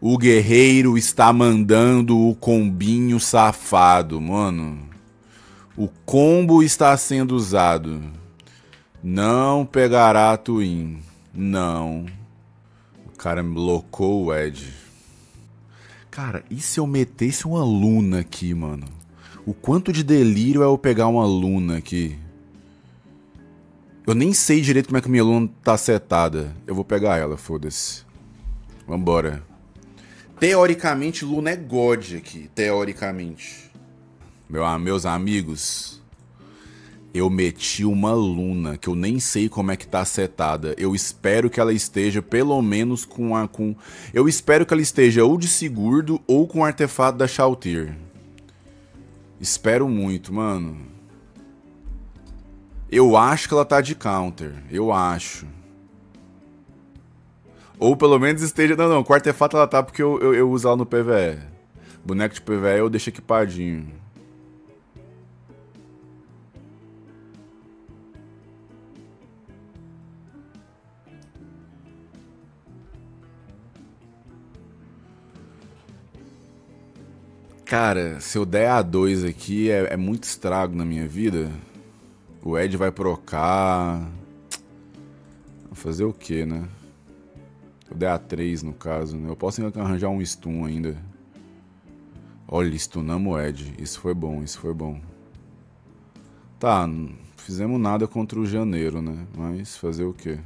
O guerreiro está mandando o combinho safado, mano. O combo está sendo usado. Não pegará a Twin. Não. O cara me locou o Ed. Cara, e se eu metesse uma Luna aqui, mano? O quanto de delírio é eu pegar uma Luna aqui? Eu nem sei direito como é que minha Luna tá setada. Eu vou pegar ela, foda-se. Vambora. Teoricamente, Luna é God aqui. Teoricamente. Meus amigos, eu meti uma Luna que eu nem sei como é que tá setada. Eu espero que ela esteja pelo menos com a... Eu espero que ela esteja ou de Sigurdo ou com o artefato da Shalltear. Espero muito, mano. Eu acho que ela tá de counter. Eu acho. Ou pelo menos esteja... Não, com o artefato ela tá porque eu uso ela no PvE. Boneco de PvE eu deixo equipadinho. Cara, se eu der A2 aqui é muito estrago na minha vida. O Ed vai procar. Vou fazer o que, né? Eu der A3 no caso, né? Eu posso arranjar um stun ainda. Olha, stunamos o Ed. Isso foi bom, isso foi bom. Tá, não fizemos nada contra o Janeiro, né? Mas fazer o que?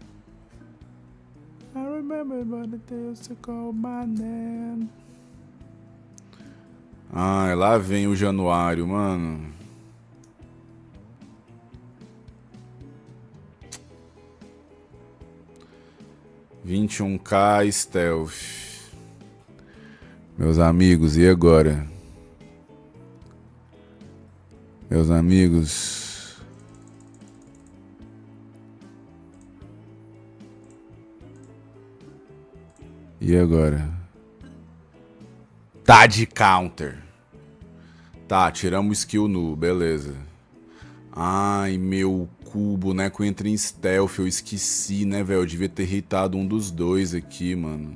I remember when it used to call my name. Ai, lá vem o Januário, mano. $21k stealth. Meus amigos, e agora? Meus amigos. E agora? Tá de counter. Tá, tiramos skill nu, beleza. Ai, meu cu, o boneco entra em stealth, eu esqueci, né, velho? Eu devia ter hitado um dos dois aqui, mano.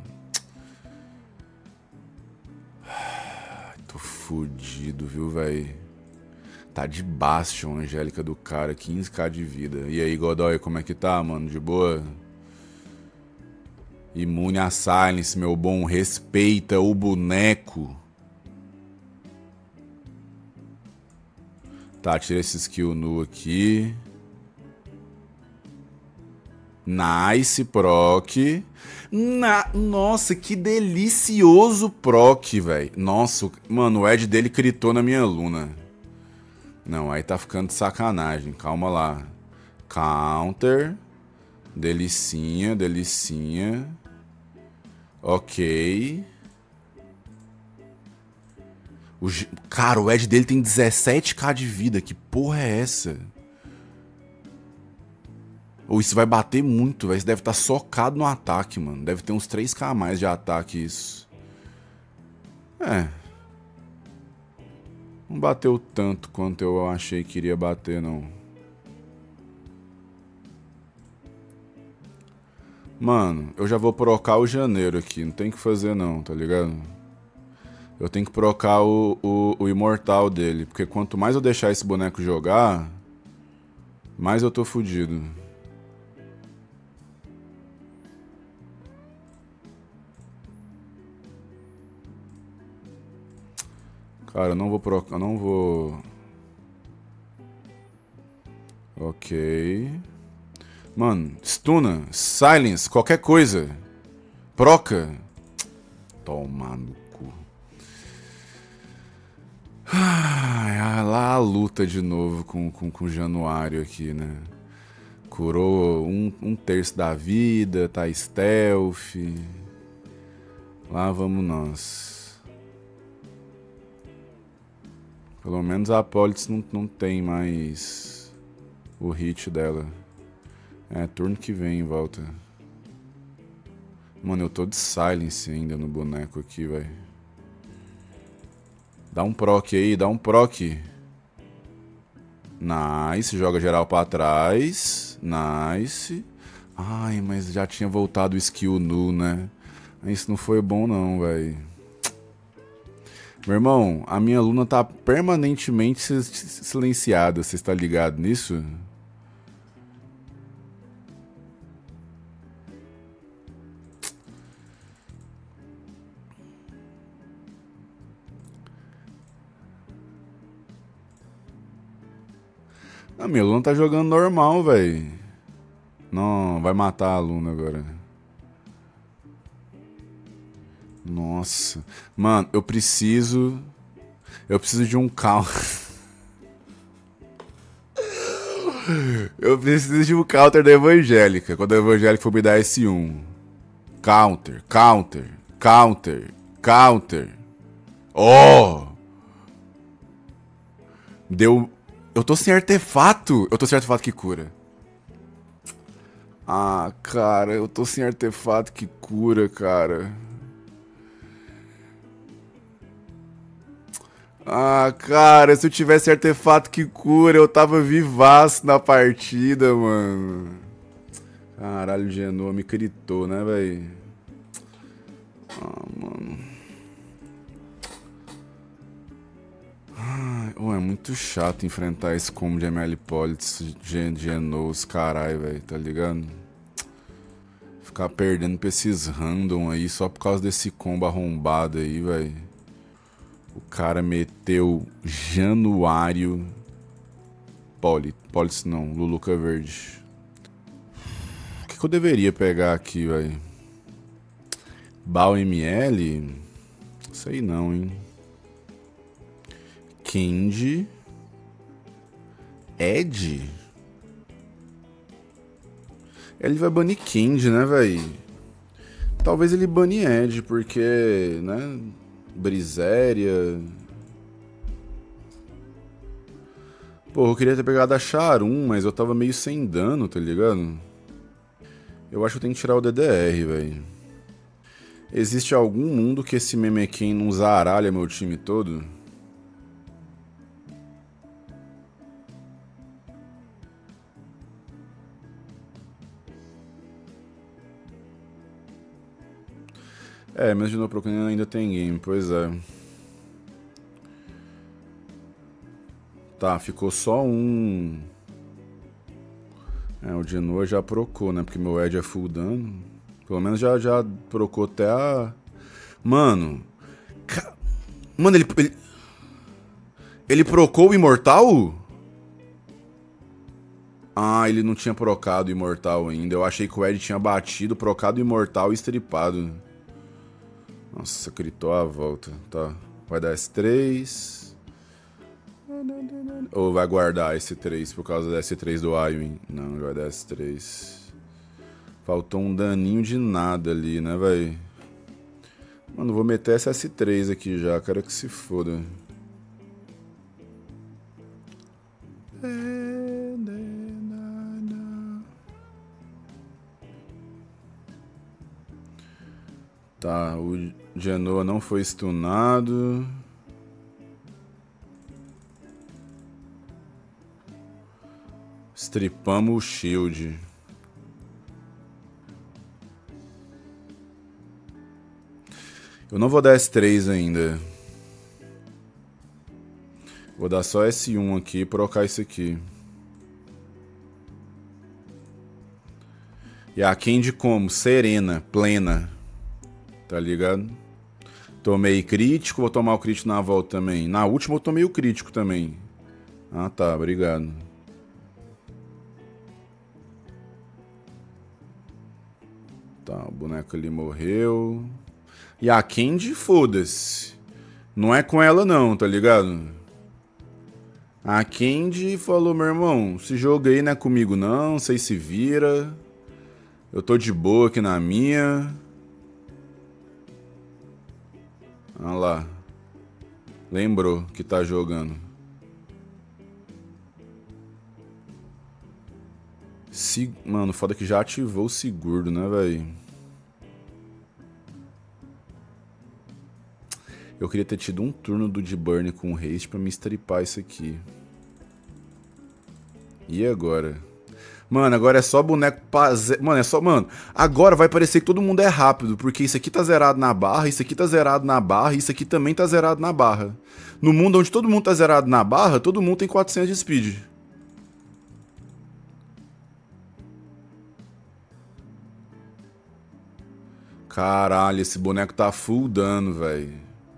Tô fudido, viu, velho? Tá de Bastion, Angélica do cara, 15k de vida. E aí, Godoy, como é que tá, mano? De boa? Imune a Silence, meu bom. Respeita o boneco. Tá, tira esse skill nu aqui. Nice, proc. Nossa, que delicioso proc, velho. Nossa, mano, o Ed dele critou na minha Luna. Não, aí tá ficando de sacanagem. Calma lá. Counter. Delicinha, delicinha. Ok. Cara, o Ed dele tem 17k de vida. Que porra é essa? Ou isso vai bater muito, velho. Isso deve estar socado no ataque, mano. Deve ter uns 3k a mais de ataque isso. É. Não bateu tanto quanto eu achei que iria bater, não. Mano, eu já vou procar o Janeiro aqui. Não tem o que fazer não, tá ligado? Eu tenho que procar o imortal dele. Porque quanto mais eu deixar esse boneco jogar, mais eu tô fudido. Cara, eu não vou procar, eu não vou... Ok. Mano, stuna, silence, qualquer coisa. Proca. Toma no cu. Ai, lá a luta de novo com o Januário aqui, né? Curou um terço da vida, tá stealth. Lá vamos nós. Pelo menos a Apólice não tem mais o hit dela. É, turno que vem em volta. Mano, eu tô de silence ainda no boneco aqui, velho. Dá um proc aí, dá um proc. Nice, joga geral pra trás. Nice. Ai, mas já tinha voltado o skill nu, né? Isso não foi bom não, velho. Meu irmão, a minha Luna tá permanentemente silenciada. Você está ligado nisso? A minha Luna tá jogando normal, velho. Não, vai matar a Luna agora. Nossa. Mano, eu preciso de um counter. Eu preciso de um counter da Evangélica. Quando a Evangélica for me dar S1. Counter, counter, counter, counter. Oh! Deu. Eu tô sem artefato. Eu tô sem artefato que cura. Ah, cara, eu tô sem artefato que cura, cara. Ah, cara, se eu tivesse artefato que cura, eu tava vivaço na partida, mano. Caralho, o Genoa me critou, né, velho? Ah, mano. Ai, é muito chato enfrentar esse combo de ML Politics, Genoas, caralho, velho, tá ligado? Ficar perdendo pra esses random aí só por causa desse combo arrombado aí, velho. O cara meteu Januário Politics não, Luluca Verde. O que eu deveria pegar aqui, velho? Bal ML? Sei não, hein? Candy. Ed? Ele vai banir Candy, né, velho? Talvez ele bane Ed, porque, né? Briséria. Pô, eu queria ter pegado a Charum, mas eu tava meio sem dano, tá ligado? Eu acho que eu tenho que tirar o DDR, velho. Existe algum mundo que esse Memequém não zaralha meu time todo? É, mas de novo procurando ainda tem game, pois é. Tá, ficou só um. É, o Genoa já procou, né? Porque meu Ed é full dano. Pelo menos já procou até a... Mano. Mano, ele procou o Imortal? Ah, ele não tinha procado o Imortal ainda. Eu achei que o Ed tinha batido, procado o Imortal e estripado. Nossa, gritou a volta. Tá. Vai dar S3. Ou vai guardar S3 por causa da S3 do Iowen? Não, vai dar S3. Faltou um daninho de nada ali, né, véi? Mano, vou meter essa S3 aqui já. Quero que se foda. Tá, o Genoa não foi stunado. Stripamos o shield. Eu não vou dar S3 ainda. Vou dar só S1 aqui e trocar isso aqui. E a Candy como? Serena, plena. Tá ligado? Tomei crítico, vou tomar o crítico na volta também. Na última eu tomei o crítico também. Ah tá, obrigado. Tá, o boneco ali morreu. E a Candy, foda-se. Não é com ela não, tá ligado? A Candy falou, meu irmão, esse jogo aí não é comigo não, sei se vira. Eu tô de boa aqui na minha. Olha lá. Lembrou que tá jogando. Mano, foda que já ativou o seguro, né, velho? Eu queria ter tido um turno do D-Burn com haste pra me stripar isso aqui. E agora? Mano, agora é só boneco pra... Mano, é só... Mano, agora vai parecer que todo mundo é rápido, porque isso aqui tá zerado na barra, isso aqui tá zerado na barra, isso aqui também tá zerado na barra. No mundo onde todo mundo tá zerado na barra, todo mundo tem 400 de speed. Caralho, esse boneco tá full dano, velho.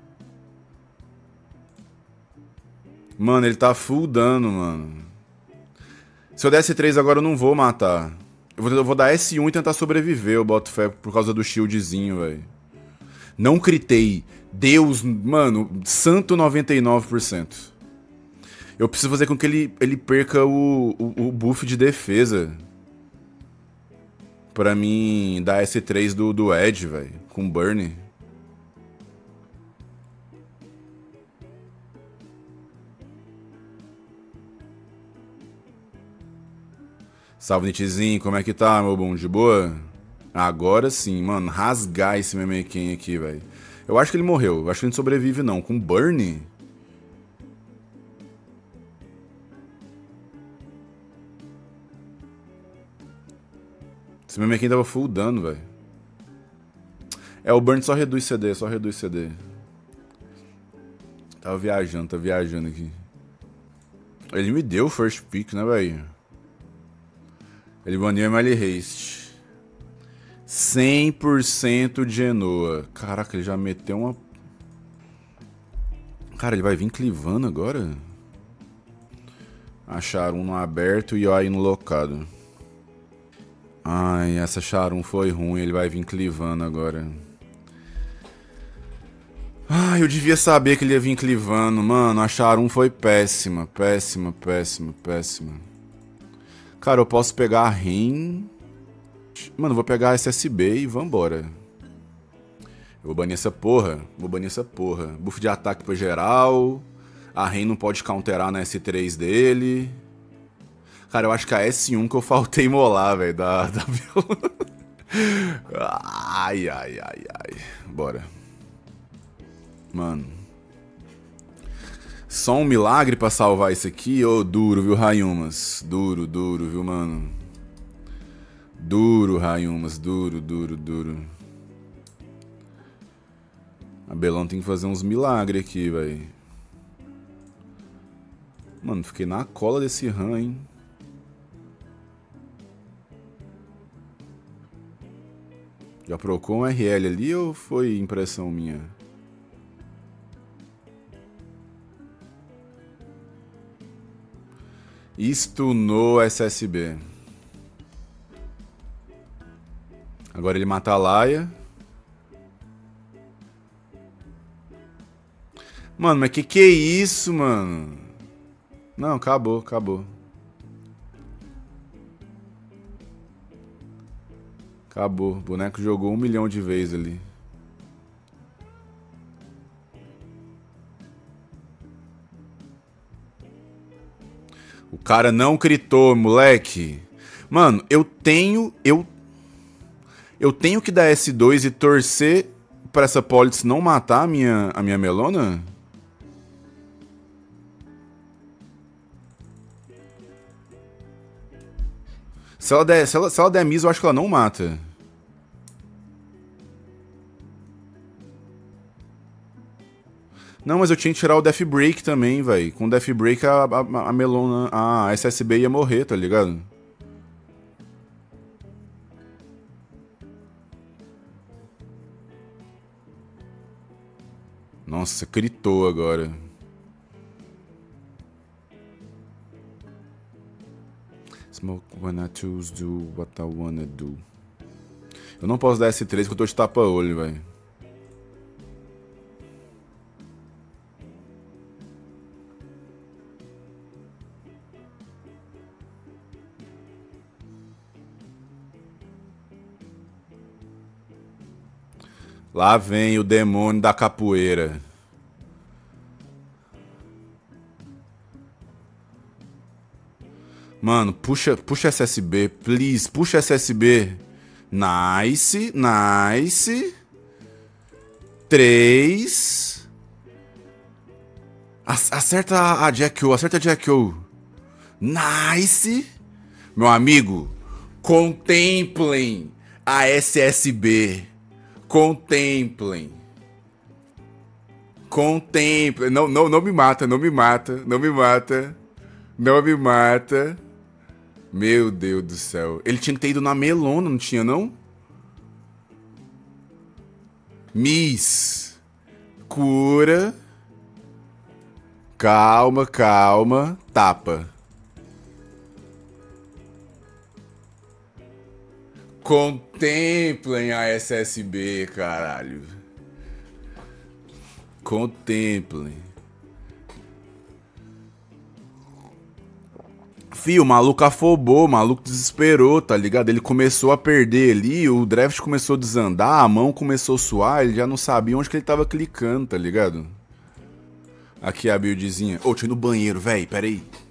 Mano, ele tá full dano, mano. Se eu der S3 agora eu não vou matar. Eu vou dar S1 e tentar sobreviver, eu boto fé por causa do shieldzinho, velho. Não critei. Deus, mano, santo 99%. Eu preciso fazer com que ele perca o buff de defesa. Pra mim dar S3 do Edge, velho. Com burn. Salve, Nitizinho, como é que tá, meu bom? De boa? Agora sim, mano. Rasgar esse Memequém aqui, velho. Eu acho que ele morreu. Eu acho que ele não sobrevive, não. Com burn? Esse Memequém tava full dano, velho. É, o burn só reduz CD, só reduz CD. Tava viajando, tá viajando aqui. Ele me deu o first pick, né, velho? Ele baniu Emily Haste. 100% de Genoa. Caraca, ele já meteu uma... Cara, ele vai vir clivando agora? Acharam um no aberto e aí no locado. Ai, essa Charum foi ruim. Ele vai vir clivando agora. Ai, eu devia saber que ele ia vir clivando. Mano, a Charum foi péssima. Péssima, péssima, péssima. Cara, eu posso pegar a Ren. Mano, vou pegar a SSB e vambora. Eu vou banir essa porra. Vou banir essa porra. Buff de ataque pra geral. A Ren não pode counterar na S3 dele. Cara, eu acho que a S1 que eu faltei molar, velho. Da... Ai, ai, ai, ai. Bora. Mano. Só um milagre pra salvar isso aqui? Ô, duro, viu, Rayumas? Duro, duro, viu, mano? Duro, Rayumas. Duro, duro, duro. A Belão tem que fazer uns milagres aqui, velho. Mano, fiquei na cola desse RAM, hein? Já procurou um RL ali ou foi impressão minha? Stunou SSB. Agora ele mata a Laia. Mano, mas que é isso, mano? Não, acabou, acabou. Acabou. O boneco jogou 1 milhão de vezes ali. O cara não critou, moleque. Mano, eu tenho que dar S2 e torcer pra essa Politis não matar a minha Melona? Se ela der miss, eu acho que ela não mata. Não, mas eu tinha que tirar o Death Break também, velho. Com o Death Break a Melona, a SSB ia morrer, tá ligado? Nossa, critou agora. Smoke when I choose do what I wanna do. Eu não posso dar S3 que eu tô de tapa-olho, velho. Lá vem o demônio da capoeira. Mano, puxa SSB, please. Puxa SSB. Nice, nice. 3. Acerta a Jack-O, acerta a Jack-O. Nice. Meu amigo, contemplem a SSB. Contemplem. Contemplem. Não, não, não me mata, não me mata, não me mata. Não me mata. Meu Deus do céu. Ele tinha que ter ido na melona, não tinha, não? Miss. Cura. Calma, calma. Tapa. Contemplem a SSB, caralho. Contemplem. Fio, o maluco afobou, o maluco desesperou, tá ligado? Ele começou a perder ali, o draft começou a desandar, a mão começou a suar, ele já não sabia onde que ele tava clicando, tá ligado? Aqui a buildzinha. Ô, deixa eu ir no banheiro, véi, peraí.